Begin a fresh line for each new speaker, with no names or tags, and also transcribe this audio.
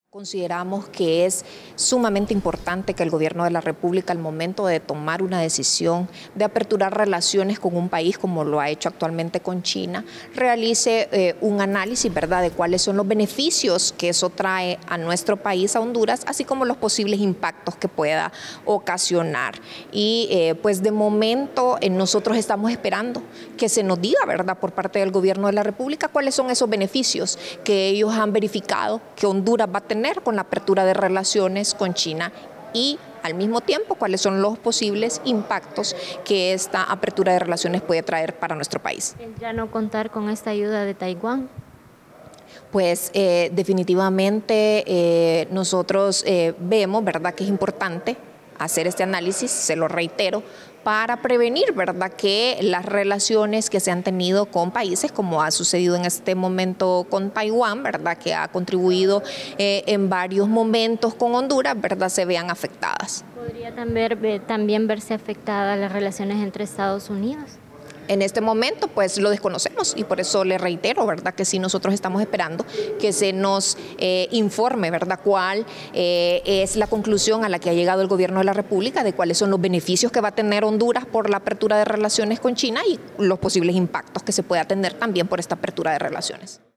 Consideramos que es sumamente importante que el gobierno de la República, al momento de tomar una decisión de aperturar relaciones con un país como lo ha hecho actualmente con China, realice un análisis, ¿verdad?, de cuáles son los beneficios que eso trae a nuestro país, a Honduras, así como los posibles impactos que pueda ocasionar. Y pues de momento nosotros estamos esperando que se nos diga, ¿verdad?, por parte del gobierno de la República cuáles son esos beneficios que ellos han verificado que Honduras va a tener con la apertura de relaciones con China y al mismo tiempo cuáles son los posibles impactos que esta apertura de relaciones puede traer para nuestro país.
¿El ya no contar con esta ayuda de Taiwán?
Pues definitivamente nosotros vemos, ¿verdad?, que es importante hacer este análisis, se lo reitero, para prevenir, ¿verdad?, que las relaciones que se han tenido con países, como ha sucedido en este momento con Taiwán, ¿verdad?, que ha contribuido en varios momentos con Honduras, ¿verdad?, se vean afectadas.
¿Podría también verse afectadas las relaciones entre Estados Unidos?
En este momento, pues lo desconocemos y por eso le reitero, ¿verdad?, que sí nosotros estamos esperando que se nos informe, ¿verdad?, cuál es la conclusión a la que ha llegado el gobierno de la República, de cuáles son los beneficios que va a tener Honduras por la apertura de relaciones con China y los posibles impactos que se pueda tener también por esta apertura de relaciones.